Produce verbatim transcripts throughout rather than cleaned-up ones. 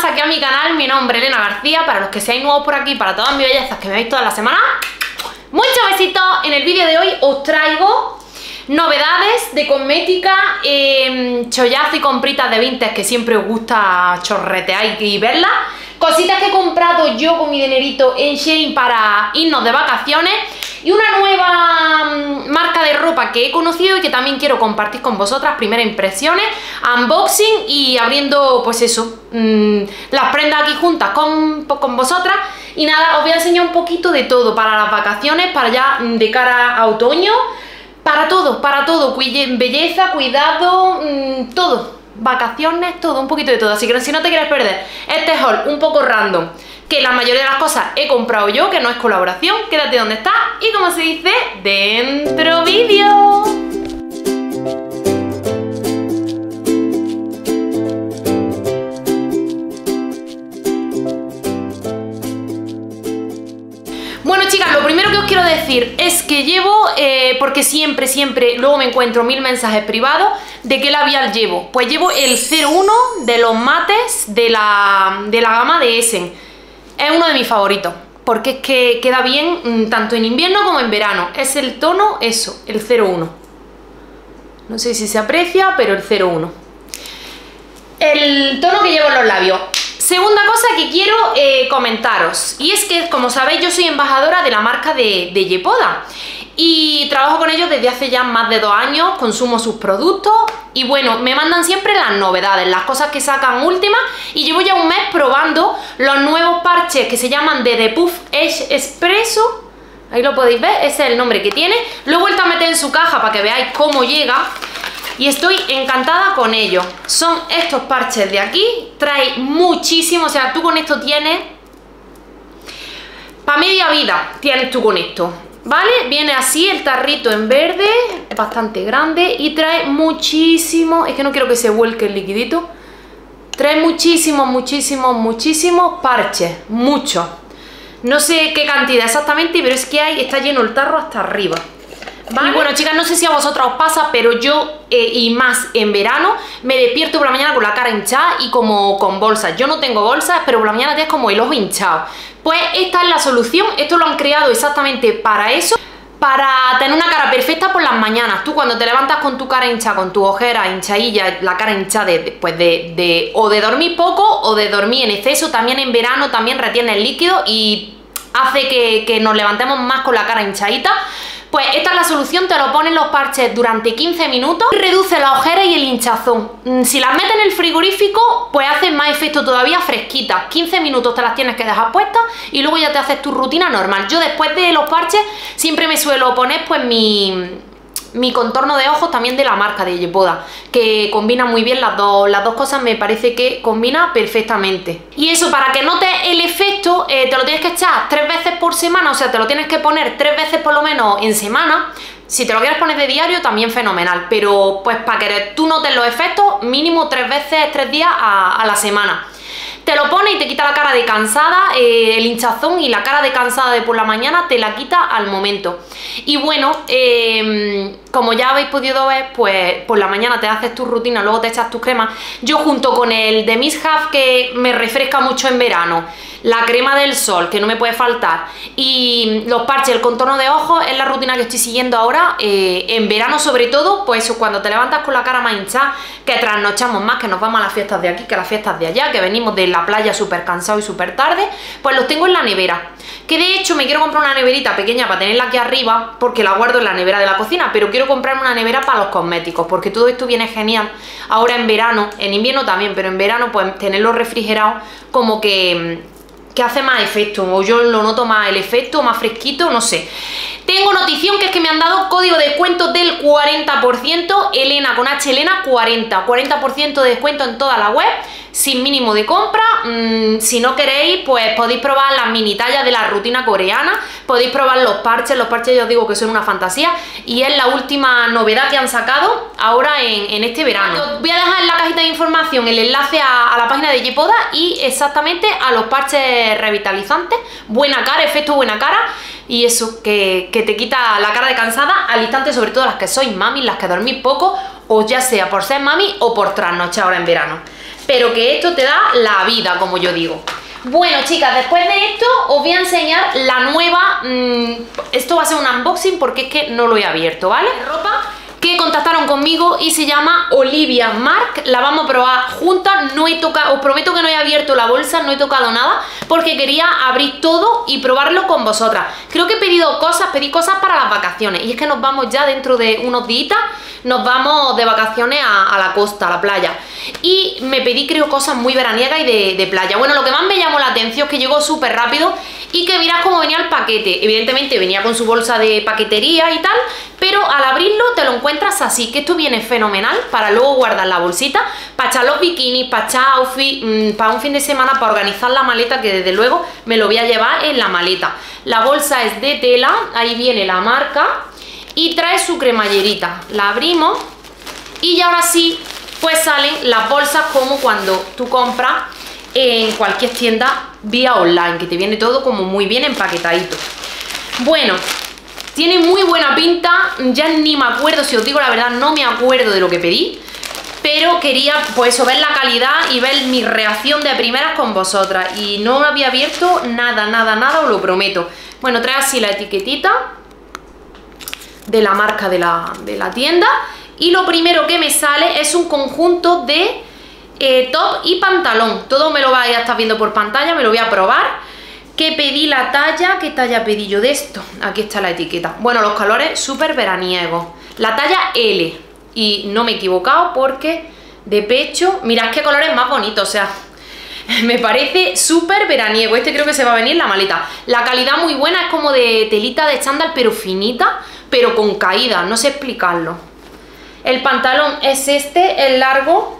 más aquí a mi canal. Mi nombre es Elena García. Para los que seáis nuevos por aquí, para todas mis bellezas que me veis toda la semana, muchos besitos. En el vídeo de hoy os traigo novedades de cosmética, eh, chollazo y compritas de vintage que siempre os gusta chorretear y verlas. Cositas que he comprado yo con mi dinerito en Shein para irnos de vacaciones. Y una nueva mmm, marca de ropa que he conocido y que también quiero compartir con vosotras. Primeras impresiones, unboxing y abriendo, pues eso, mmm, las prendas aquí juntas con, con vosotras. Y nada, os voy a enseñar un poquito de todo para las vacaciones, para ya de cara a otoño. Para todo, para todo, belleza, cuidado, mmm, todo. Vacaciones, todo, un poquito de todo. Así que si no te quieres perder este haul un poco random, que la mayoría de las cosas he comprado yo, que no es colaboración, quédate donde está y, como se dice, dentro vídeo. Bueno, chicas, lo primero que os quiero decir es que llevo, eh, porque siempre, siempre, luego me encuentro mil mensajes privados de qué labial llevo. Pues llevo el cero uno de los mates de la, de la gama de Essen. Es uno de mis favoritos, porque es que queda bien tanto en invierno como en verano. Es el tono, eso, el cero uno. No sé si se aprecia, pero el cero uno. El tono que llevo en los labios. Segunda cosa que quiero eh, comentaros, y es que, como sabéis, yo soy embajadora de la marca de, de Yepoda y trabajo con ellos desde hace ya más de dos años, consumo sus productos y bueno, me mandan siempre las novedades, las cosas que sacan últimas, y llevo ya un mes probando los nuevos parches que se llaman de The Puff Edge Espresso. Ahí lo podéis ver, ese es el nombre que tiene. Lo he vuelto a meter en su caja para que veáis cómo llega. Y estoy encantada con ellos. Son estos parches de aquí. Trae muchísimo. O sea, tú con esto tienes para media vida. Tienes tú con esto, ¿vale? Viene así el tarrito en verde, es bastante grande y trae muchísimo. Es que no quiero que se vuelque el liquidito. Trae muchísimos, muchísimos, muchísimos parches. Muchos. No sé qué cantidad exactamente, pero es que hay, está lleno el tarro hasta arriba. ¿Vale? Y bueno, chicas, no sé si a vosotras os pasa, pero yo, eh, y más en verano, me despierto por la mañana con la cara hinchada y como con bolsas. Yo no tengo bolsas, pero por la mañana tienes como el ojo hinchado. Pues esta es la solución. Esto lo han creado exactamente para eso, para tener una cara perfecta por las mañanas. Tú cuando te levantas con tu cara hinchada, con tu ojera hinchadilla, la cara hinchada de, de, pues de, de, o de dormir poco o de dormir en exceso, también en verano también retiene el líquido y hace que, que nos levantemos más con la cara hinchadita. Pues esta es la solución, te lo ponen los parches durante quince minutos, reduce la ojera y el hinchazón. Si las metes en el frigorífico, pues hacen más efecto todavía fresquitas. quince minutos te las tienes que dejar puestas y luego ya te haces tu rutina normal. Yo después de los parches siempre me suelo poner pues mi... mi contorno de ojos también de la marca de Yepoda, que combina muy bien las dos, las dos cosas, me parece que combina perfectamente. Y eso, para que notes el efecto, eh, te lo tienes que echar tres veces por semana, o sea, te lo tienes que poner tres veces por lo menos en semana. Si te lo quieres poner de diario, también fenomenal, pero pues para que tú notes los efectos, mínimo tres veces, tres días a, a la semana. Te lo pone y te quita la cara de cansada, eh, el hinchazón y la cara de cansada de por la mañana te la quita al momento. Y bueno, eh, como ya habéis podido ver, pues por la mañana te haces tu rutina, luego te echas tus cremas. Yo junto con el de Miss Half, que me refresca mucho en verano, la crema del sol, que no me puede faltar, y los parches, el contorno de ojos, es la rutina que estoy siguiendo ahora, eh, en verano sobre todo, pues eso, cuando te levantas con la cara más hinchada, que trasnochamos más, que nos vamos a las fiestas de aquí, que a las fiestas de allá, que venimos de la playa súper cansados y súper tarde, pues los tengo en la nevera. Que de hecho me quiero comprar una neverita pequeña para tenerla aquí arriba, porque la guardo en la nevera de la cocina, pero quiero comprarme una nevera para los cosméticos, porque todo esto viene genial ahora en verano, en invierno también, pero en verano pues tenerlo refrigerado como que... que hace más efecto, o yo lo noto más el efecto, más fresquito, no sé. Tengo notición, que es que me han dado código de descuento del cuarenta por ciento, Elena con H, Elena cuarenta, cuarenta por ciento de descuento en toda la web, sin mínimo de compra. Mm, si no queréis, pues podéis probar las mini tallas de la rutina coreana, podéis probar los parches, los parches ya os digo que son una fantasía, y es la última novedad que han sacado ahora en, en este verano. Os voy a dejar en la cajita de información el enlace a, a la página de Yepoda y exactamente a los parches revitalizantes, buena cara, efecto buena cara, y eso, que, que te quita la cara de cansada al instante, sobre todo las que sois mamis, las que dormís poco o ya sea por ser mami o por trasnochar ahora en verano. Pero que esto te da la vida, como yo digo. Bueno, chicas, después de esto os voy a enseñar la nueva... Mmm, esto va a ser un unboxing porque es que no lo he abierto, ¿vale? Ropa que contactaron conmigo y se llama Olivia Mark. La vamos a probar juntas. No he tocado, os prometo que no he abierto la bolsa, no he tocado nada porque quería abrir todo y probarlo con vosotras. Creo que he pedido cosas, pedí cosas para las vacaciones y es que nos vamos ya dentro de unos días, nos vamos de vacaciones a, a la costa, a la playa, y me pedí creo cosas muy veraniegas y de, de playa. Bueno, lo que más me llamó la atención es que llegó súper rápido y que mirad cómo venía el paquete. Evidentemente venía con su bolsa de paquetería y tal, pero al abrirlo te lo encuentras así, que esto viene fenomenal para luego guardar la bolsita, para echar los bikinis, para echar outfit, mmm, para un fin de semana, para organizar la maleta, que desde luego me lo voy a llevar en la maleta. La bolsa es de tela, ahí viene la marca y trae su cremallerita. La abrimos y ya ahora sí pues salen las bolsas como cuando tú compras en cualquier tienda vía online, que te viene todo como muy bien empaquetadito. Bueno, tiene muy buena pinta, ya ni me acuerdo, si os digo la verdad, no me acuerdo de lo que pedí, pero quería pues eso, ver la calidad y ver mi reacción de primeras con vosotras, y no había abierto nada, nada, nada, os lo prometo. Bueno, trae así la etiquetita de la marca de la, de la tienda, y lo primero que me sale es un conjunto de eh, top y pantalón. Todo me lo vais a estar viendo por pantalla, me lo voy a probar. Que pedí la talla, ¿qué talla pedí yo de esto? Aquí está la etiqueta. Bueno, los colores súper veraniegos. La talla L, y no me he equivocado porque de pecho, mirad qué colores más bonitos, o sea, me parece súper veraniego. Este creo que se va a venir en la maleta. La calidad muy buena, es como de telita de chándal, pero finita, pero con caída, no sé explicarlo. El pantalón es este, el largo,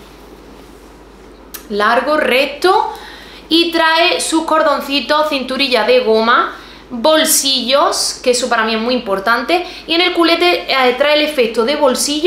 largo, recto, y trae sus cordoncitos, cinturilla de goma, bolsillos, que eso para mí es muy importante, y en el culete eh, trae el efecto de bolsillo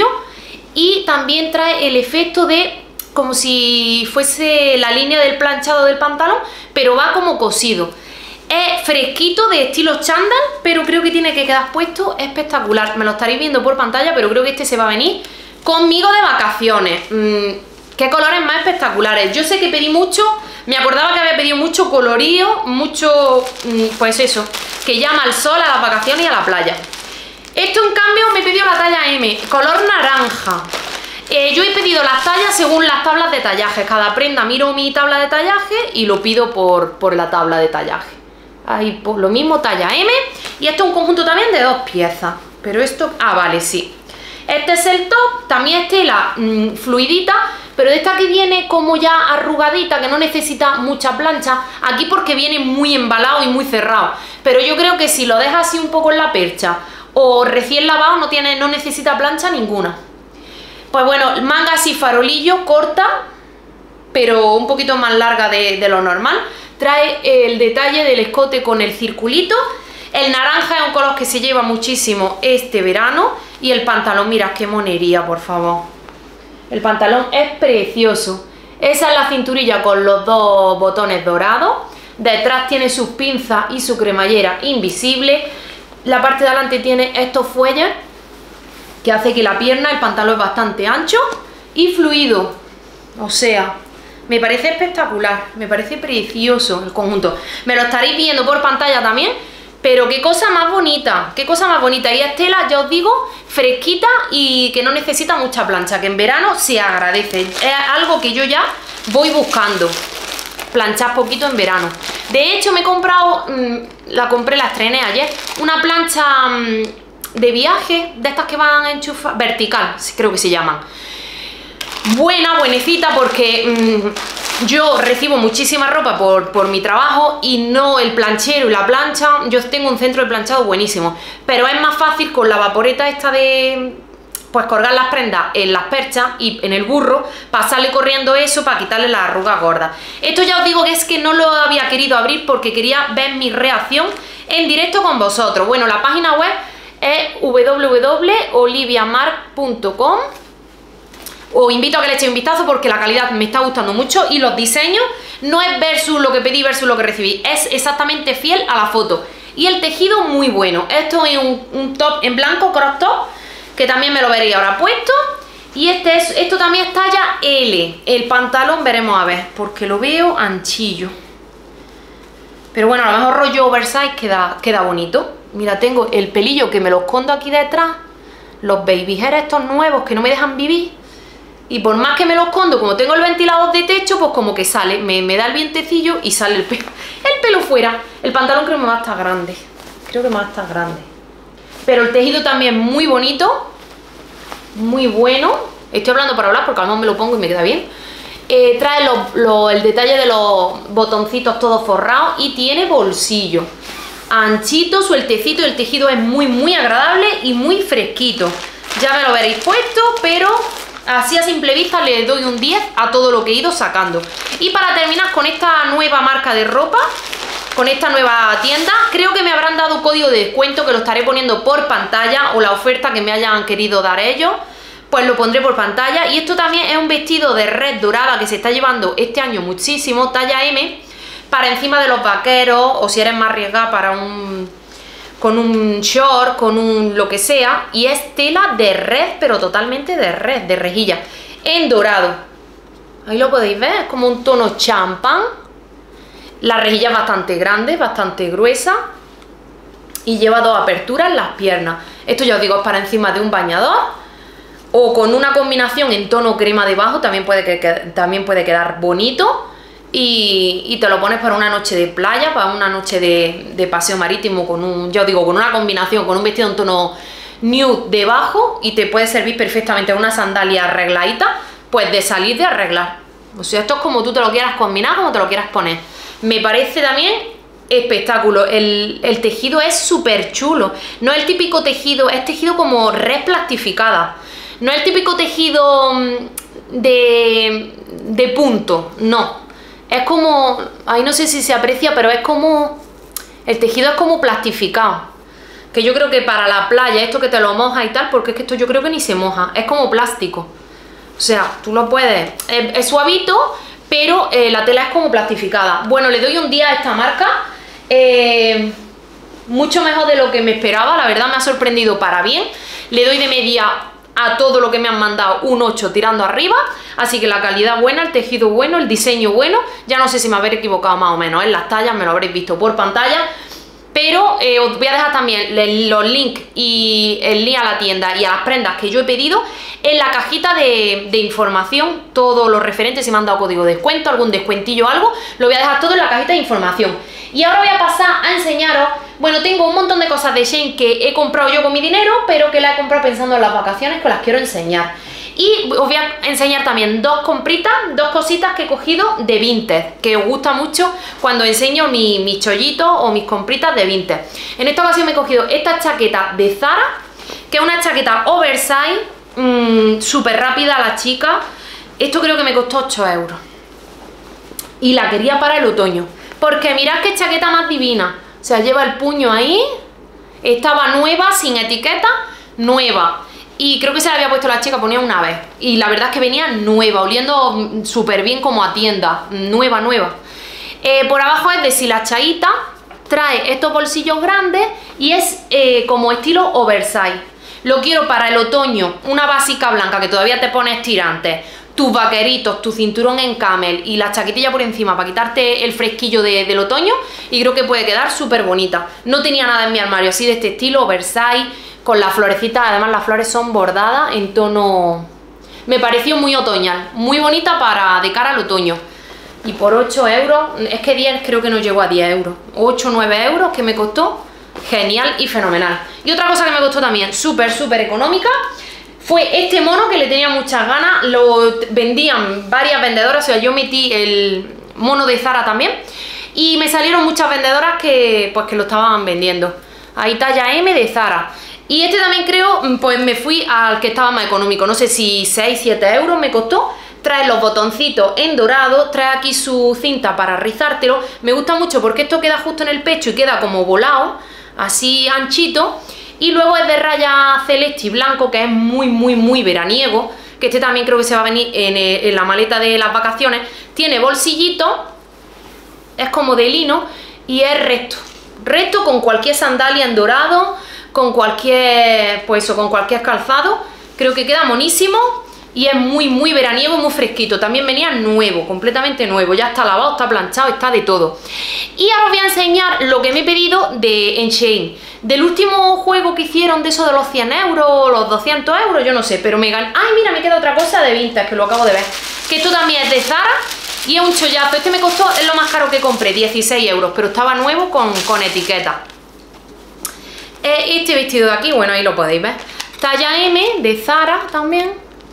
y también trae el efecto de como si fuese la línea del planchado del pantalón, pero va como cosido. Es fresquito, de estilo chándal, pero creo que tiene que quedar puesto espectacular. Me lo estaréis viendo por pantalla, pero creo que este se va a venir conmigo de vacaciones. Mm, qué colores más espectaculares. Yo sé que pedí mucho, me acordaba que había pedido mucho colorío, mucho, pues eso, que llama al sol, a las vacaciones y a la playa. Esto en cambio me pidió la talla M, color naranja. Eh, yo he pedido las tallas según las tablas de tallaje. Cada prenda miro mi tabla de tallaje y lo pido por, por la tabla de tallaje. Ahí por lo mismo, talla M. Y esto es un conjunto también de dos piezas. Pero esto, ah vale, sí. Este es el top, también es tela mmm, fluidita, pero de esta que viene como ya arrugadita, que no necesita mucha plancha. Aquí porque viene muy embalado y muy cerrado, pero yo creo que si lo dejas así un poco en la percha o recién lavado no, tiene, no necesita plancha ninguna. Pues bueno, manga así farolillo, corta, pero un poquito más larga de, de lo normal. Trae el detalle del escote con el circulito. El naranja es un color que se lleva muchísimo este verano. Y el pantalón, mirad qué monería, por favor. El pantalón es precioso. Esa es la cinturilla con los dos botones dorados. Detrás tiene sus pinzas y su cremallera invisible. La parte de adelante tiene estos fuelles que hace que la pierna, el pantalón es bastante ancho y fluido. O sea, me parece espectacular, me parece precioso el conjunto. Me lo estaréis viendo por pantalla también, pero qué cosa más bonita, qué cosa más bonita. Y es tela, ya os digo, fresquita y que no necesita mucha plancha, que en verano se agradece. Es algo que yo ya voy buscando, planchar poquito en verano. De hecho me he comprado, mmm, la compré, la estrené ayer, una plancha mmm, de viaje, de estas que van enchufadas, vertical, creo que se llaman. Buena, buenecita, porque mmm, yo recibo muchísima ropa por, por mi trabajo y no el planchero y la plancha. Yo tengo un centro de planchado buenísimo, pero es más fácil con la vaporeta esta de pues colgar las prendas en las perchas y en el burro, pasarle corriendo eso para quitarle las arrugas gordas. Esto ya os digo que es que no lo había querido abrir porque quería ver mi reacción en directo con vosotros. Bueno, la página web es w w w punto olivia mark punto com. Os invito a que le echéis un vistazo porque la calidad me está gustando mucho y los diseños no es versus lo que pedí versus lo que recibí, es exactamente fiel a la foto. Y el tejido muy bueno. Esto es un, un top en blanco, crop top, que también me lo veréis ahora puesto. Y este es, esto también es talla L. El pantalón veremos a ver, porque lo veo anchillo. Pero bueno, a lo mejor rollo oversize queda, queda bonito. Mira, tengo el pelillo que me lo escondo aquí detrás. Los baby hair estos nuevos que no me dejan vivir. Y por más que me lo escondo, como tengo el ventilador de techo, pues como que sale. Me, me da el vientecillo y sale el pelo. El pelo fuera. El pantalón creo que me va a estar grande. Creo que me va a estar grande. Pero el tejido también muy bonito. Muy bueno. Estoy hablando para hablar porque a lo mejor me lo pongo y me queda bien. Eh, trae lo, lo, el detalle de los botoncitos todos forrados y tiene bolsillo. Anchito, sueltecito, el tejido es muy muy agradable y muy fresquito. Ya me lo veréis puesto, pero así a simple vista le doy un diez a todo lo que he ido sacando. Y para terminar con esta nueva marca de ropa, con esta nueva tienda, creo que me habrán dado código de descuento que lo estaré poniendo por pantalla, o la oferta que me hayan querido dar ellos, pues lo pondré por pantalla. Y esto también es un vestido de red dorada que se está llevando este año muchísimo, talla M, para encima de los vaqueros, o si eres más arriesgada para un con un short, con un lo que sea. Y es tela de red, pero totalmente de red, de rejilla, en dorado. Ahí lo podéis ver, es como un tono champán. La rejilla es bastante grande, bastante gruesa, y lleva dos aperturas en las piernas. Esto ya os digo, es para encima de un bañador, o con una combinación en tono crema debajo, también puede, que, que, también puede quedar bonito. Y, y te lo pones para una noche de playa, para una noche de, de paseo marítimo, con un, yo digo, con una combinación, con un vestido en tono nude debajo, y te puede servir perfectamente una sandalia arregladita, pues de salir de arreglar. O sea, esto es como tú te lo quieras combinar, como te lo quieras poner. Me parece también espectáculo. El, el tejido es súper chulo. No es el típico tejido, es tejido como red plastificada. No es el típico tejido de, de punto, no. Es como, ahí no sé si se aprecia, pero es como, el tejido es como plastificado. Que yo creo que para la playa, esto que te lo moja y tal, porque es que esto yo creo que ni se moja, es como plástico. O sea, tú lo puedes, es, es suavito, pero eh, la tela es como plastificada. Bueno, le doy un día a esta marca, eh, mucho mejor de lo que me esperaba, la verdad me ha sorprendido para bien. Le doy de media a todo lo que me han mandado un ocho tirando arriba, así que la calidad buena, el tejido bueno, el diseño bueno. Ya no sé si me habré equivocado más o menos en las tallas, me lo habréis visto por pantalla, pero eh, os voy a dejar también los links y el link a la tienda y a las prendas que yo he pedido en la cajita de, de información, todos los referentes, si me han dado código de descuento, algún descuentillo o algo, lo voy a dejar todo en la cajita de información. Y ahora voy a pasar a enseñaros, bueno, tengo un montón de cosas de Shein que he comprado yo con mi dinero, pero que la he comprado pensando en las vacaciones, que os las quiero enseñar. Y os voy a enseñar también dos compritas, dos cositas que he cogido de Vinted, que os gusta mucho cuando enseño mi, mis chollitos o mis compritas de Vinted. En esta ocasión me he cogido esta chaqueta de Zara, que es una chaqueta oversize, mmm, súper rápida la chica. Esto creo que me costó ocho euros. Y la quería para el otoño. Porque mirad qué chaqueta más divina. O sea, lleva el puño ahí. Estaba nueva, sin etiqueta, nueva. Y creo que se la había puesto la chica, ponía una vez. Y la verdad es que venía nueva, oliendo súper bien como a tienda. Nueva, nueva. Eh, por abajo es deshilachadita. Trae estos bolsillos grandes y es eh, como estilo oversize. Lo quiero para el otoño. Una básica blanca que todavía te pones tirantes, tus vaqueritos, tu cinturón en camel y la chaquetilla por encima para quitarte el fresquillo de, del otoño, y creo que puede quedar súper bonita. No tenía nada en mi armario así de este estilo, oversize, con las florecitas, además las flores son bordadas en tono... Me pareció muy otoñal, muy bonita para de cara al otoño. Y por ocho euros, es que diez creo que no llegó a diez euros, ocho o nueve euros que me costó, genial y fenomenal. Y otra cosa que me costó también, súper, súper económica, fue este mono que le tenía muchas ganas. Lo vendían varias vendedoras, o sea, yo metí el mono de Zara también y me salieron muchas vendedoras que pues que lo estaban vendiendo. Ahí talla M de Zara. Y este también creo, pues me fui al que estaba más económico, no sé si seis, siete euros me costó. Trae los botoncitos en dorado, trae aquí su cinta para rizártelo. Me gusta mucho porque esto queda justo en el pecho y queda como volado, así anchito. Y luego es de raya celeste y blanco, que es muy, muy, muy veraniego. Que este también creo que se va a venir en, en la maleta de las vacaciones. Tiene bolsillito, es como de lino y es recto. Recto con cualquier sandalia en dorado, con cualquier, pues eso, con cualquier calzado. Creo que queda monísimo y es muy muy veraniego, muy fresquito. También venía nuevo, completamente nuevo, ya está lavado, está planchado, está de todo. Y ahora os voy a enseñar lo que me he pedido de en Shein, del último juego que hicieron, de eso de los cien euros, los doscientos euros, yo no sé, pero me gané. Ay, mira, me queda otra cosa de Vintage, que lo acabo de ver, que esto también es de Zara y es un chollazo. Este me costó, es lo más caro que compré, dieciséis euros, pero estaba nuevo con, con etiqueta. Este vestido de aquí, bueno, ahí lo podéis ver, talla M, de Zara también,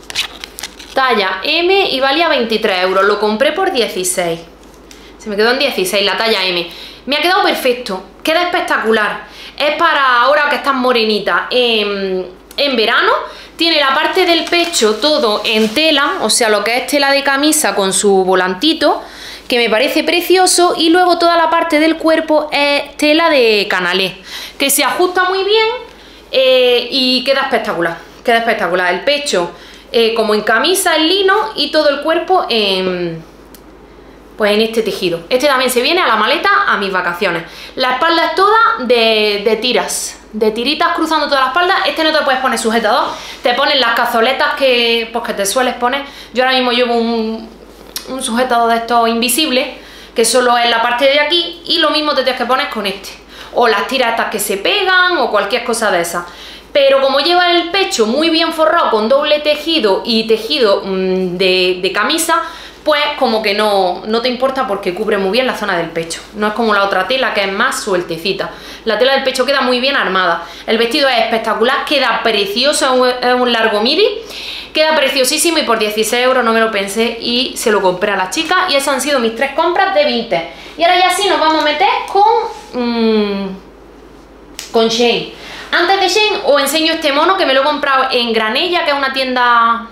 talla M, y valía veintitrés euros, lo compré por dieciséis, se me quedó en dieciséis la talla M. Me ha quedado perfecto, queda espectacular, es para ahora que estás morenita en, en verano. Tiene la parte del pecho todo en tela, o sea, lo que es tela de camisa con su volantito, que me parece precioso, y luego toda la parte del cuerpo es tela de canalé, que se ajusta muy bien eh, y queda espectacular, queda espectacular. El pecho eh, como en camisa en lino y todo el cuerpo en, pues en este tejido. Este también se viene a la maleta a mis vacaciones. La espalda es toda de, de tiras, de tiritas cruzando toda la espalda. Este no te puedes poner sujetador, te ponen las cazoletas que, pues, que te sueles poner. Yo ahora mismo llevo un... un sujetador de estos invisibles que solo es la parte de aquí, y lo mismo te tienes que poner con este, o las tiras estas que se pegan o cualquier cosa de esas. Pero como lleva el pecho muy bien forrado con doble tejido y tejido mmm, de, de camisa, pues como que no, no te importa porque cubre muy bien la zona del pecho. No es como la otra tela que es más sueltecita. La tela del pecho queda muy bien armada. El vestido es espectacular, queda precioso, es un largo midi. Queda preciosísimo y por dieciséis euros no me lo pensé y se lo compré a la chica. Y esas han sido mis tres compras de Vinted. Y ahora ya sí nos vamos a meter con, mmm, con Shein. Antes de Shein os enseño este mono que me lo he comprado en Granella, que es una tienda...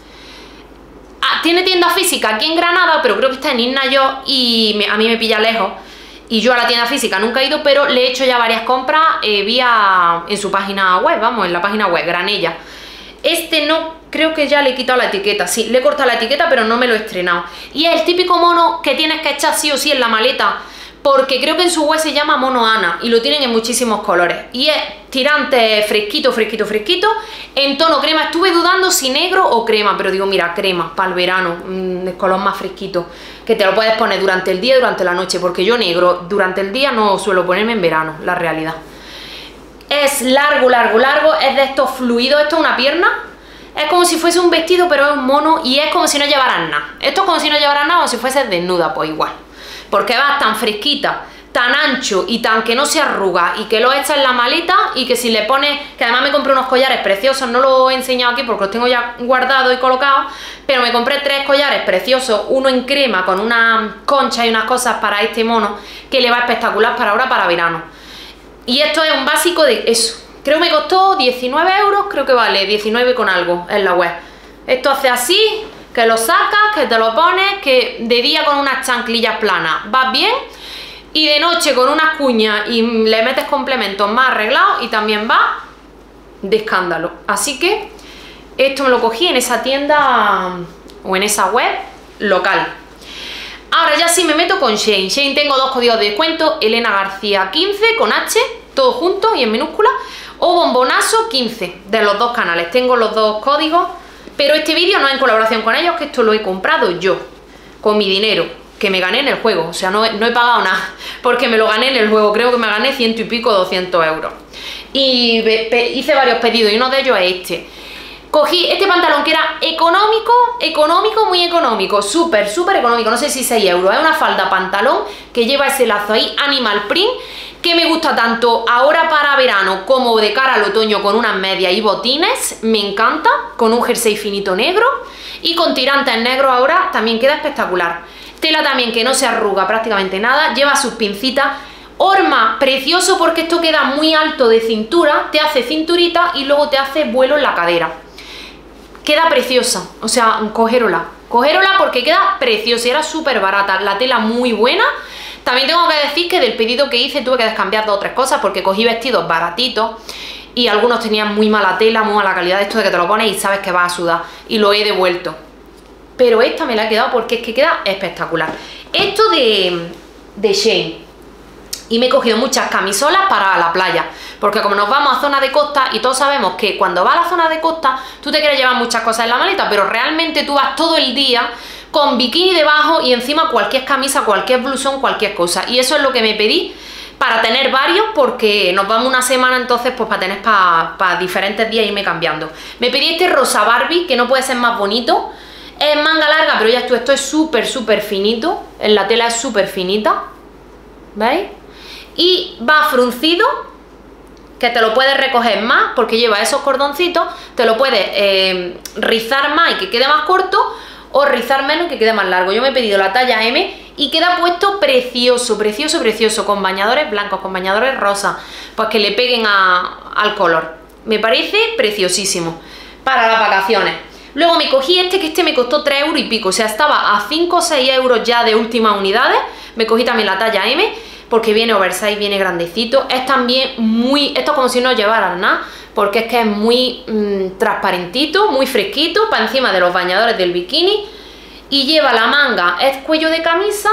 Ah, tiene tienda física aquí en Granada, pero creo que está en Isnayo y me, a mí me pilla lejos. Y yo a la tienda física nunca he ido, pero le he hecho ya varias compras eh, vía en su página web, vamos, en la página web, Granella. Este no, creo que ya le he quitado la etiqueta, sí, le he cortado la etiqueta, pero no me lo he estrenado. Y es el típico mono que tienes que echar sí o sí en la maleta, porque creo que en su web se llama mono Ana y lo tienen en muchísimos colores. Y es tirante fresquito, fresquito, fresquito, en tono crema. Estuve dudando si negro o crema, pero digo, mira, crema, para el verano, mmm, el color más fresquito, que te lo puedes poner durante el día y durante la noche, porque yo negro durante el día no suelo ponerme en verano, la realidad. Es largo, largo, largo, es de estos fluidos, esto es una pierna, es como si fuese un vestido pero es un mono y es como si no llevaras nada. Esto es como si no llevaras nada o si fueses desnuda, pues igual. Porque vas tan fresquita, tan ancho y tan que no se arruga y que lo echas en la maleta y que si le pones, que además me compré unos collares preciosos, no los he enseñado aquí porque los tengo ya guardados y colocados, pero me compré tres collares preciosos, uno en crema con unas conchas y unas cosas para este mono que le va espectacular para ahora, para verano. Y esto es un básico de eso. Creo que me costó diecinueve euros, creo que vale, diecinueve con algo en la web. Esto hace así, que lo sacas, que te lo pones, que de día con unas chanclillas planas vas bien, y de noche con unas cuñas y le metes complementos más arreglados y también va de escándalo. Así que esto me lo cogí en esa tienda o en esa web local. Ahora ya sí me meto con Shein. Shein tengo dos códigos de descuento, Elena García quince con H, todo junto y en minúscula, o Bombonazo quince, de los dos canales. Tengo los dos códigos, pero este vídeo no es en colaboración con ellos, que esto lo he comprado yo, con mi dinero, que me gané en el juego. O sea, no, no he pagado nada, porque me lo gané en el juego, creo que me gané ciento y pico, doscientos euros. Y hice varios pedidos y uno de ellos es este. Cogí este pantalón que era económico, económico, muy económico, súper, súper económico, no sé si seis euros. Es una falda pantalón que lleva ese lazo ahí, animal print, que me gusta tanto ahora para verano como de cara al otoño con unas medias y botines, me encanta, con un jersey finito negro y con tirantes negros ahora también queda espectacular. Tela también que no se arruga prácticamente nada, lleva sus pincitas. Horma, precioso porque esto queda muy alto de cintura, te hace cinturita y luego te hace vuelo en la cadera. Queda preciosa, o sea, cogérola, cogérola porque queda preciosa y era súper barata, la tela muy buena. También tengo que decir que del pedido que hice tuve que descambiar dos o tres cosas porque cogí vestidos baratitos y algunos tenían muy mala tela, muy mala calidad, esto de que te lo pones y sabes que vas a sudar, y lo he devuelto. Pero esta me la he quedado porque es que queda espectacular. Esto de, de Shein, Y me he cogido muchas camisolas para la playa, porque como nos vamos a zona de costa y todos sabemos que cuando vas a la zona de costa tú te quieres llevar muchas cosas en la maleta, pero realmente tú vas todo el día con bikini debajo y encima cualquier camisa, cualquier blusón, cualquier cosa. Y eso es lo que me pedí para tener varios, porque nos vamos una semana, entonces pues para tener para pa diferentes días irme cambiando. Me pedí este rosa Barbie, que no puede ser más bonito. Es manga larga, pero ya esto, esto es súper, súper finito. En la tela es súper finita, ¿veis? Y va fruncido, que te lo puedes recoger más, porque lleva esos cordoncitos. Te lo puedes eh, rizar más y que quede más corto, o rizar menos y que quede más largo. Yo me he pedido la talla eme y queda puesto precioso, precioso, precioso, con bañadores blancos, con bañadores rosas, pues que le peguen a, al color. Me parece preciosísimo para las vacaciones. Luego me cogí este, que este me costó tres euros y pico, o sea, estaba a cinco o seis euros ya de últimas unidades. Me cogí también la talla eme, porque viene oversize, viene grandecito. Es también muy, esto es como si no llevaran nada, porque es que es muy mmm, transparentito, muy fresquito, para encima de los bañadores del bikini. Y lleva la manga, es cuello de camisa,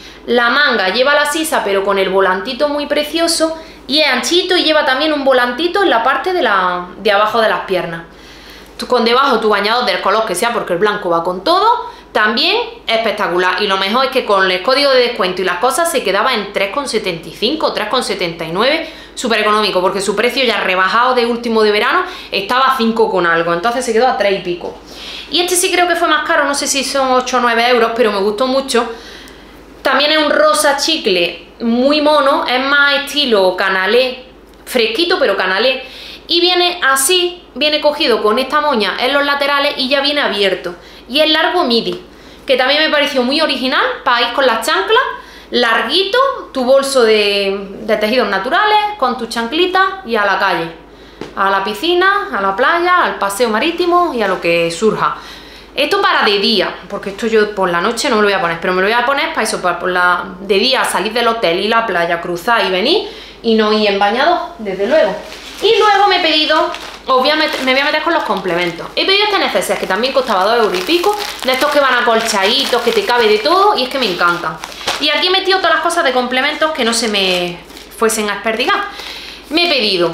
la manga lleva la sisa pero con el volantito muy precioso, y es anchito y lleva también un volantito en la parte de, la, de abajo de las piernas. Tú, con debajo tu bañador del color que sea, porque el blanco va con todo, también espectacular. Y lo mejor es que con el código de descuento y las cosas se quedaba en tres con setenta y cinco, tres con setenta y nueve, súper económico, porque su precio ya rebajado de último de verano estaba a cinco con algo, entonces se quedó a tres y pico. Y este sí creo que fue más caro, no sé si son ocho o nueve euros, pero me gustó mucho. También es un rosa chicle muy mono, es más estilo canalé, fresquito pero canalé. Y viene así, viene cogido con esta moña en los laterales y ya viene abierto. Y es largo midi, que también me pareció muy original para ir con las chanclas, larguito, tu bolso de, de tejidos naturales, con tus chanclitas y a la calle. A la piscina, a la playa, al paseo marítimo y a lo que surja. Esto para de día, porque esto yo por la noche no me lo voy a poner, pero me lo voy a poner para eso, para por la, de día salir del hotel y la playa, cruzar y venir y no ir en bañador, desde luego. Y luego me he pedido, obviamente me voy a meter con los complementos. He pedido este neceser, que también costaba dos euros y pico, de estos que van acolchaditos, que te cabe de todo, y es que me encantan. Y aquí he metido todas las cosas de complementos que no se me fuesen a desperdigar. Me he pedido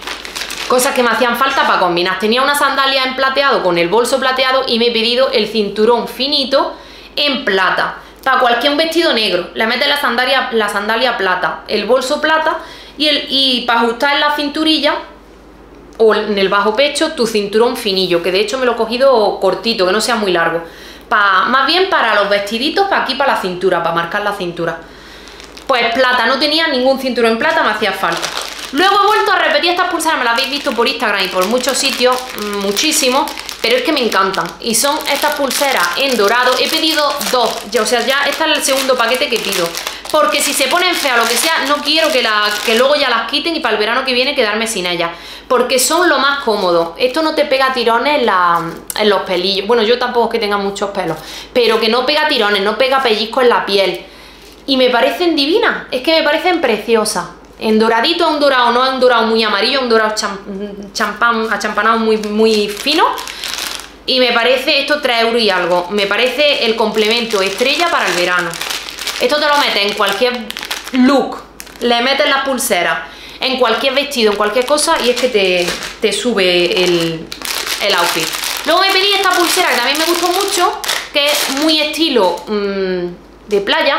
cosas que me hacían falta para combinar. Tenía una sandalia en plateado con el bolso plateado y me he pedido el cinturón finito en plata. Para cualquier vestido negro, le metes la sandalia, la sandalia plata, el bolso plata y, el, y para ajustar en la cinturilla o en el bajo pecho tu cinturón finillo, que de hecho me lo he cogido cortito, que no sea muy largo. Pa, más bien para los vestiditos, para aquí, para la cintura, para marcar la cintura. Pues plata, no tenía ningún cinturón en plata, me hacía falta. Luego he vuelto a repetir estas pulseras, me las habéis visto por Instagram y por muchos sitios, muchísimo, pero es que me encantan. Y son estas pulseras en dorado, he pedido dos, ya, o sea, ya este es el segundo paquete que pido. Porque si se ponen feas o lo que sea, no quiero que, la, que luego ya las quiten y para el verano que viene quedarme sin ellas. Porque son lo más cómodo. Esto no te pega tirones en, la, en los pelillos. Bueno, yo tampoco es que tenga muchos pelos, pero que no pega tirones, no pega pellizco en la piel. Y me parecen divinas, es que me parecen preciosas. En doradito, un dorado, no es un dorado muy amarillo, un dorado champán, achampanado muy, muy fino. Y me parece esto tres euros y algo. Me parece el complemento estrella para el verano. Esto te lo metes en cualquier look, le metes las pulseras, en cualquier vestido, en cualquier cosa, y es que te, te sube el, el outfit. Luego me pedí esta pulsera que también me gustó mucho, que es muy estilo mmm, de playa.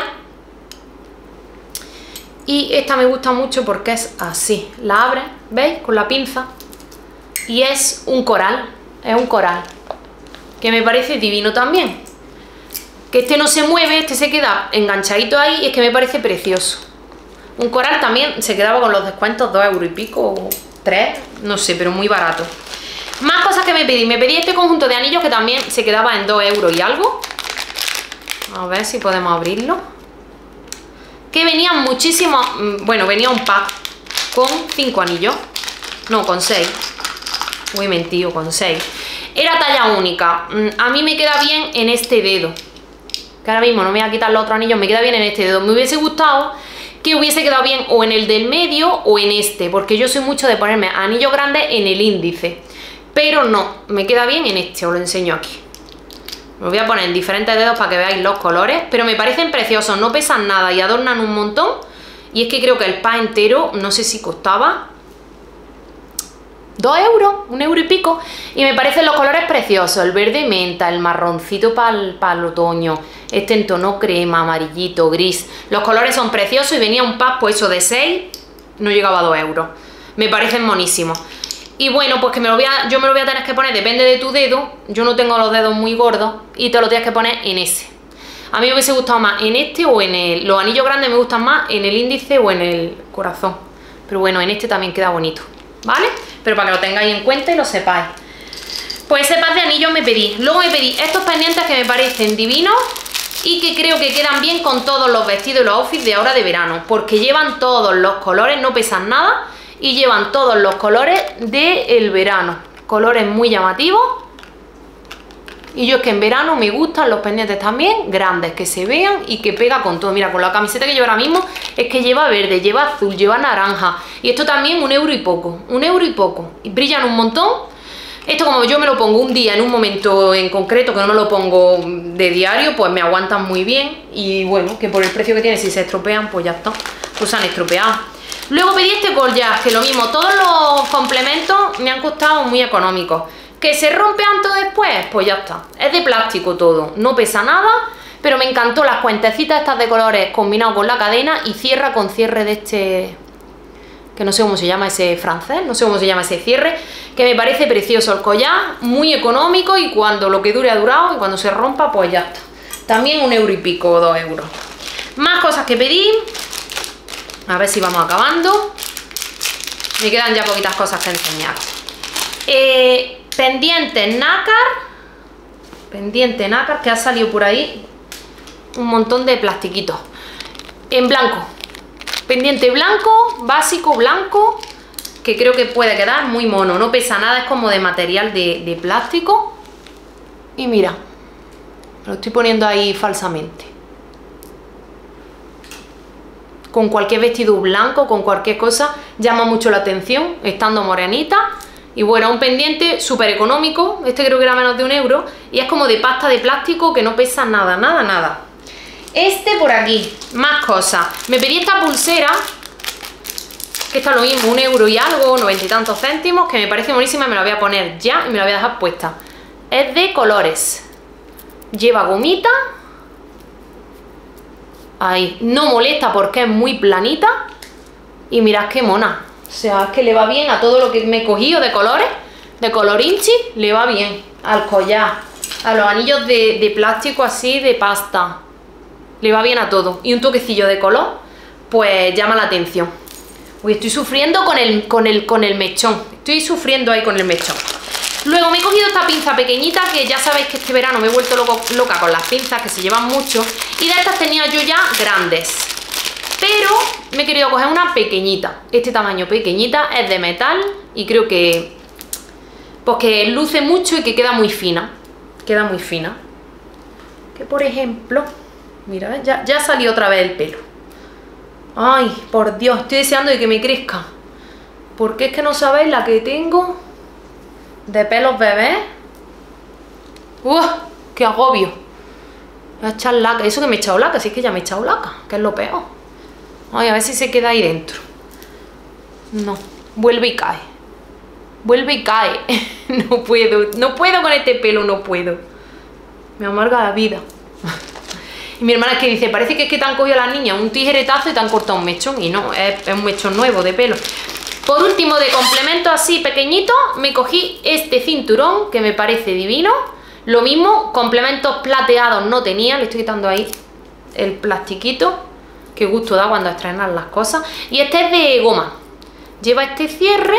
Y esta me gusta mucho porque es así, la abres, ¿veis? Con la pinza. Y es un coral, es un coral, que me parece divino también. Que este no se mueve, este se queda enganchadito ahí y es que me parece precioso. Un coral también se quedaba con los descuentos, dos euros y pico, o tres, no sé, pero muy barato. Más cosas que me pedí, me pedí este conjunto de anillos que también se quedaba en dos euros y algo. A ver si podemos abrirlo. Que venían muchísimos, bueno, venía un pack con cinco anillos, no, con seis, muy mentido, con seis. Era talla única, a mí me queda bien en este dedo, que ahora mismo no me voy a quitar los otros anillos, me queda bien en este dedo. Me hubiese gustado que hubiese quedado bien o en el del medio o en este, porque yo soy mucho de ponerme anillos grandes en el índice, pero no, me queda bien en este, os lo enseño aquí. Lo voy a poner en diferentes dedos para que veáis los colores, pero me parecen preciosos, no pesan nada y adornan un montón Y es que creo que el pack entero, no sé si costaba dos euros, un euro y pico. Y me parecen los colores preciosos, el verde menta, el marroncito para el, para el otoño, este en tono crema, amarillito, gris. Los colores son preciosos y venía un pack pues eso de seis, no llegaba a dos euros. Me parecen monísimos. Y bueno, pues que me lo voy a, yo me lo voy a tener que poner, depende de tu dedo. Yo no tengo los dedos muy gordos y te lo tienes que poner en ese. A mí me hubiese gustado más en este o en el... Los anillos grandes me gustan más en el índice o en el corazón. Pero bueno, en este también queda bonito, ¿vale? Pero para que lo tengáis en cuenta y lo sepáis. Pues ese pack de anillos me pedí. Luego me pedí estos pendientes que me parecen divinos y que creo que quedan bien con todos los vestidos y los outfits de ahora de verano. Porque llevan todos los colores, no pesan nada. Y llevan todos los colores del verano. Colores muy llamativos. Y yo es que en verano me gustan los pendientes también grandes, que se vean y que pega con todo. Mira, con la camiseta que llevo ahora mismo es que lleva verde, lleva azul, lleva naranja. Y esto también un euro y poco, un euro y poco. Y brillan un montón. Esto como yo me lo pongo un día en un momento en concreto, que no me lo pongo de diario, pues me aguantan muy bien. Y bueno, que por el precio que tiene, si se estropean, pues ya está. Pues se han estropeado. Luego pedí este collar, que lo mismo, todos los complementos me han costado muy económicos. ¿Que se rompe antes o después? Pues ya está. Es de plástico todo, no pesa nada, pero me encantó las cuentecitas estas de colores combinado con la cadena y cierra con cierre de este... que no sé cómo se llama ese francés, no sé cómo se llama ese cierre, que me parece precioso el collar, muy económico y cuando lo que dure ha durado y cuando se rompa pues ya está. También un euro y pico o dos euros. Más cosas que pedí. A ver si vamos acabando. Me quedan ya poquitas cosas que enseñar. Eh, pendiente nácar. Pendiente nácar que ha salido por ahí. Un montón de plastiquitos. En blanco. Pendiente blanco, básico blanco. Que creo que puede quedar muy mono. No pesa nada, es como de material de, de plástico. Y mira, lo estoy poniendo ahí falsamente. Con cualquier vestido blanco, con cualquier cosa, llama mucho la atención, estando morenita. Y bueno, un pendiente súper económico, este creo que era menos de un euro, y es como de pasta de plástico que no pesa nada, nada, nada. Este por aquí, más cosas. Me pedí esta pulsera, que está lo mismo, un euro y algo, noventa y tantos céntimos, que me parece buenísima y me la voy a poner ya y me la voy a dejar puesta. Es de colores, lleva gomita. Ahí, no molesta porque es muy planita. Y mirad qué mona. O sea, es que le va bien a todo lo que me he cogido de colores. De colorinchi, le va bien. Al collar, a los anillos de, de plástico así, de pasta. Le va bien a todo. Y un toquecillo de color, pues llama la atención. Uy, estoy sufriendo con el, con el, con el mechón. Estoy sufriendo ahí con el mechón. Luego me he cogido esta pinza pequeñita, que ya sabéis que este verano me he vuelto loco, loca con las pinzas, que se llevan mucho. Y de estas tenía yo ya grandes. Pero me he querido coger una pequeñita. Este tamaño pequeñita, es de metal y creo que... pues que luce mucho y que queda muy fina. Queda muy fina. Que por ejemplo... mira, ¿ves? Ya, ya salió otra vez el pelo. Ay, por Dios, estoy deseando de que me crezca. Porque es que no sabéis la que tengo... de pelos bebés. ¡Uf! ¡Qué agobio! Voy a echar laca. Eso que me he echado laca, si es que ya me he echado laca, que es lo peor. Ay, a ver si se queda ahí dentro. No, vuelve y cae. Vuelve y cae. No puedo, no puedo con este pelo, no puedo. Me amarga la vida. Y mi hermana es que dice, parece que es que te han cogido a las niñas un tijeretazo y te han cortado un mechón. Y no, es, es un mechón nuevo de pelo. Por último, de complemento así pequeñito, me cogí este cinturón que me parece divino. Lo mismo, complementos plateados no tenía, le estoy quitando ahí el plastiquito. Qué gusto da cuando estrenan las cosas. Y este es de goma. Lleva este cierre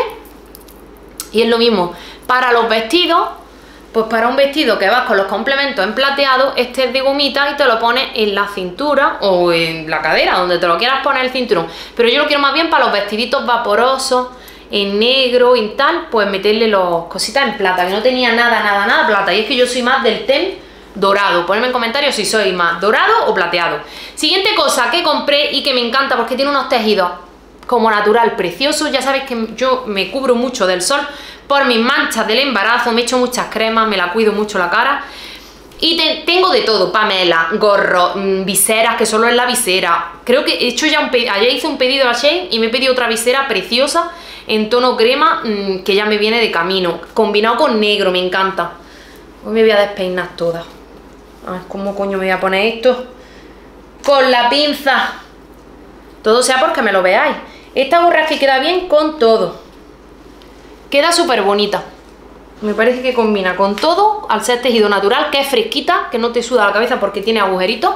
y es lo mismo para los vestidos. Pues para un vestido que vas con los complementos en plateado, este es de gomita y te lo pones en la cintura o en la cadera, donde te lo quieras poner el cinturón. Pero yo lo quiero más bien para los vestiditos vaporosos, en negro y tal, pues meterle los cositas en plata, que no tenía nada, nada, nada plata. Y es que yo soy más del tem dorado. Ponedme en comentarios si soy más dorado o plateado. Siguiente cosa que compré y que me encanta porque tiene unos tejidos como natural, preciosos. Ya sabéis que yo me cubro mucho del sol por mis manchas del embarazo, me echo muchas cremas, me la cuido mucho la cara. Y te, tengo de todo, Pamela, gorro, mmm, viseras, que solo es la visera. Creo que he hecho ya un pedido, ayer hice un pedido a Shein y me he pedido otra visera preciosa en tono crema, mmm, que ya me viene de camino, combinado con negro, me encanta. Hoy me voy a despeinar toda. A ver, ¿cómo coño me voy a poner esto? Con la pinza. Todo sea porque me lo veáis. Esta gorra es que queda bien con todo. Queda súper bonita. Me parece que combina con todo, al ser tejido natural, que es fresquita, que no te suda la cabeza porque tiene agujeritos.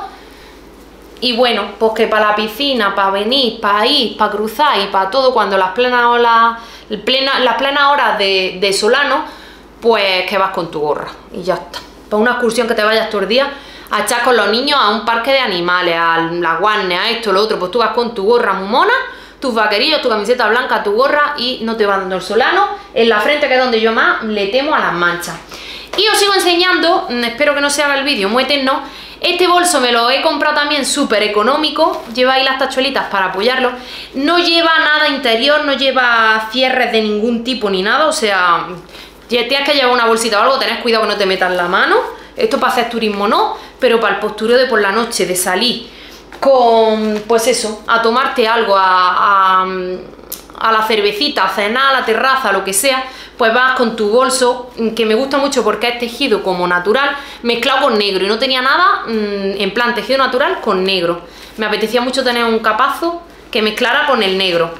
Y bueno, pues que para la piscina, para venir, para ir, para cruzar y para todo, cuando las plenas horas, plena, las plenas horas de, de Solano, pues que vas con tu gorra y ya está. Para una excursión que te vayas todo el día a echar con los niños a un parque de animales, a la Warner, a esto, lo otro, pues tú vas con tu gorra muy mona, tus vaquerillos, tu camiseta blanca, tu gorra y no te va dando el solano en la frente, que es donde yo más le temo a las manchas. Y os sigo enseñando, espero que no se haga el vídeo muy eterno. Este bolso me lo he comprado también súper económico, lleva ahí las tachuelitas para apoyarlo, no lleva nada interior, no lleva cierres de ningún tipo ni nada, o sea, tienes que llevar una bolsita o algo, tenés cuidado que no te metas la mano. Esto para hacer turismo no, pero para el postureo de por la noche, de salir con, pues eso, a tomarte algo, a, a, a la cervecita, a cenar, a la terraza, lo que sea, pues vas con tu bolso, que me gusta mucho porque es tejido como natural, mezclado con negro, y no tenía nada en plan tejido natural con negro. Me apetecía mucho tener un capazo que mezclara con el negro.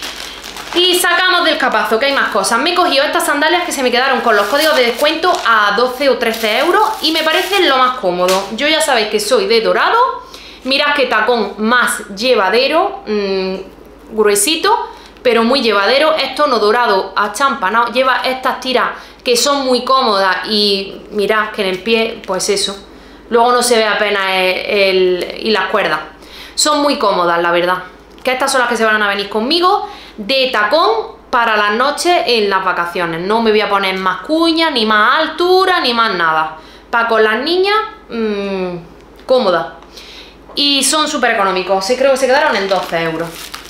Y sacamos del capazo, que hay más cosas. Me he cogido estas sandalias que se me quedaron con los códigos de descuento a doce o trece euros y me parecen lo más cómodo. Yo ya sabéis que soy de dorado. Mirad qué tacón más llevadero, mmm, gruesito, pero muy llevadero. Es tono dorado achampanado. Lleva estas tiras que son muy cómodas y mirad que en el pie, pues eso. Luego no se ve apenas el, el, y las cuerdas. Son muy cómodas, la verdad. Que estas son las que se van a venir conmigo de tacón para las noches en las vacaciones. No me voy a poner más cuña, ni más altura, ni más nada. Para con las niñas, mmm, cómoda. Y son súper económicos. Sí, creo que se quedaron en doce euros.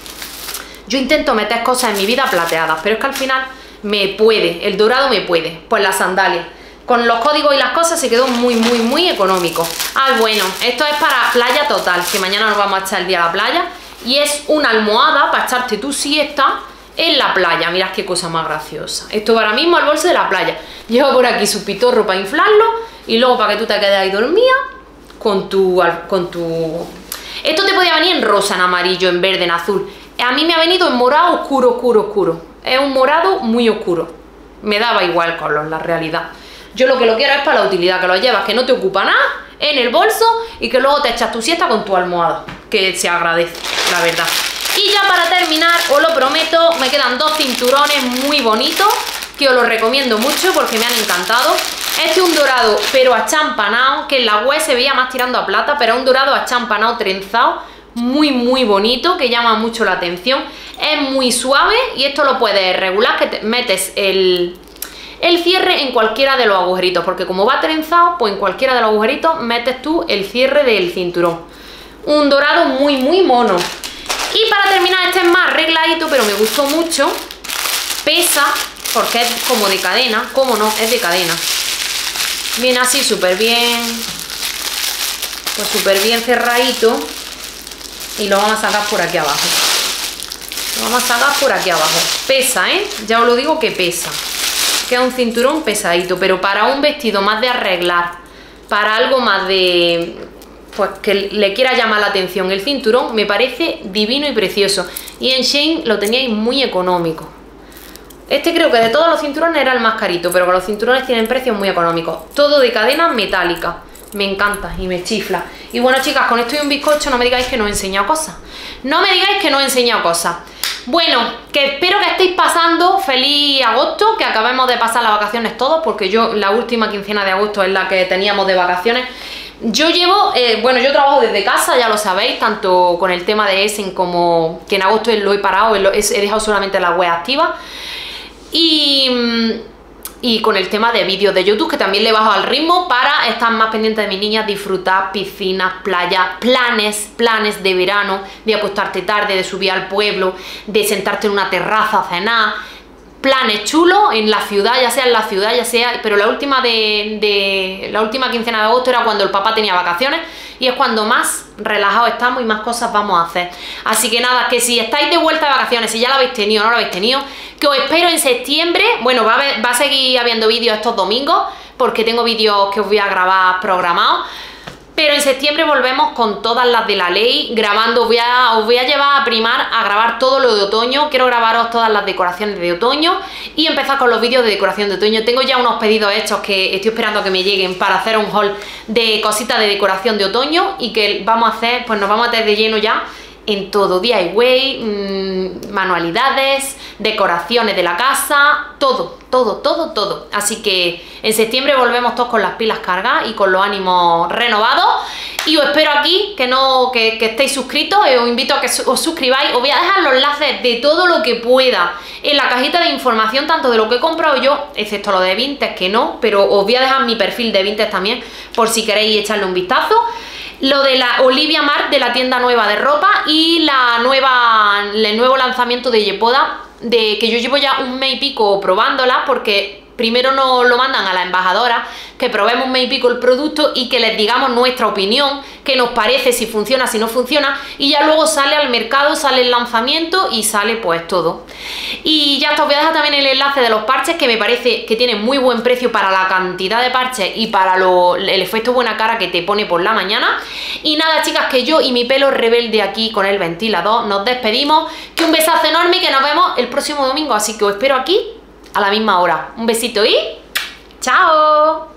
Yo intento meter cosas en mi vida plateadas, pero es que al final me puede, el dorado me puede. Pues las sandalias. Con los códigos y las cosas se quedó muy, muy, muy económico. Ah, bueno, esto es para playa total, que mañana nos vamos a echar el día a la playa. Y es una almohada para echarte tu siesta en la playa. Mirad qué cosa más graciosa. Esto ahora mismo al bolso de la playa. Llevo por aquí su pitorro para inflarlo y luego para que tú te quedes ahí dormida con tu, con tu... Esto te podía venir en rosa, en amarillo, en verde, en azul. A mí me ha venido en morado oscuro, oscuro, oscuro. Es un morado muy oscuro. Me daba igual el color, la realidad. Yo lo que lo quiero es para la utilidad, que lo llevas, que no te ocupa nada en el bolso y que luego te echas tu siesta con tu almohada, que se agradece, la verdad. Y ya para terminar, os lo prometo, me quedan dos cinturones muy bonitos que os los recomiendo mucho porque me han encantado. Este es un dorado pero achampanado, que en la web se veía más tirando a plata, pero es un dorado achampanado trenzado, muy muy bonito, que llama mucho la atención. Es muy suave y esto lo puedes regular, que te metes el... el cierre en cualquiera de los agujeritos, porque como va trenzado, pues en cualquiera de los agujeritos metes tú el cierre del cinturón. Un dorado muy muy mono. Y para terminar, este es más arregladito, pero me gustó mucho. Pesa, porque es como de cadena. ¿Cómo no? Es de cadena. Viene así súper bien, pues súper bien cerradito. Y lo vamos a sacar por aquí abajo. Lo vamos a sacar por aquí abajo. Pesa, ¿eh? Ya os lo digo que pesa. Que es un cinturón pesadito, pero para un vestido más de arreglar, para algo más de, pues que le quiera llamar la atención el cinturón, me parece divino y precioso. Y en Shein lo teníais muy económico. Este creo que de todos los cinturones era el más carito, pero con los cinturones tienen precios muy económicos. Todo de cadena metálica. Me encanta y me chifla. Y bueno, chicas, con esto y un bizcocho no me digáis que no he enseñado cosas. No me digáis que no he enseñado cosas. Bueno, que espero que estéis pasando feliz agosto, que acabemos de pasar las vacaciones todos, porque yo la última quincena de agosto es la que teníamos de vacaciones. Yo llevo, eh, bueno, yo trabajo desde casa, ya lo sabéis, tanto con el tema de Essen como que en agosto lo he parado, he dejado solamente la web activa. Y... y con el tema de vídeos de YouTube, que también le bajo al ritmo para estar más pendiente de mis niñas, disfrutar piscinas, playas, planes, planes de verano, de acostarte tarde, de subir al pueblo, de sentarte en una terraza a cenar, planes chulos en la ciudad, ya sea en la ciudad, ya sea, pero la última de, de la última quincena de agosto era cuando el papá tenía vacaciones y es cuando más relajados estamos y más cosas vamos a hacer. Así que nada, que si estáis de vuelta de vacaciones, si ya lo habéis tenido o no lo habéis tenido, que os espero en septiembre. Bueno, va a, haber, va a seguir habiendo vídeos estos domingos porque tengo vídeos que os voy a grabar programados. Pero en septiembre volvemos con todas las de la ley, grabando, os voy, a, os voy a llevar a primar a grabar todo lo de otoño, quiero grabaros todas las decoraciones de otoño y empezar con los vídeos de decoración de otoño. Tengo ya unos pedidos hechos que estoy esperando que me lleguen para hacer un haul de cositas de decoración de otoño y que vamos a hacer, pues nos vamos a meter de lleno ya en todo, D I Y, mmm, manualidades, decoraciones de la casa, todo, todo, todo, todo. Así que en septiembre volvemos todos con las pilas cargadas y con los ánimos renovados. Y os espero aquí, que no que, que estéis suscritos, eh, os invito a que os suscribáis. Os voy a dejar los enlaces de todo lo que pueda en la cajita de información, tanto de lo que he comprado yo, excepto lo de Vinted, que no, pero os voy a dejar mi perfil de Vinted también, por si queréis echarle un vistazo. Lo de la Olivia Mart, de la tienda nueva de ropa, y la nueva, el nuevo lanzamiento de Yepoda, de que yo llevo ya un mes y pico probándola, porque primero nos lo mandan a la embajadora, que probemos un mes y pico el producto y que les digamos nuestra opinión, qué nos parece, si funciona, si no funciona, y ya luego sale al mercado, sale el lanzamiento y sale pues todo. Y ya os voy a dejar también el enlace de los parches, que me parece que tienen muy buen precio para la cantidad de parches y para lo, el efecto buena cara que te pone por la mañana. Y nada, chicas, que yo y mi pelo rebelde aquí con el ventilador nos despedimos, que un besazo enorme y que nos vemos el próximo domingo, así que os espero aquí a la misma hora. Un besito y ¡chao!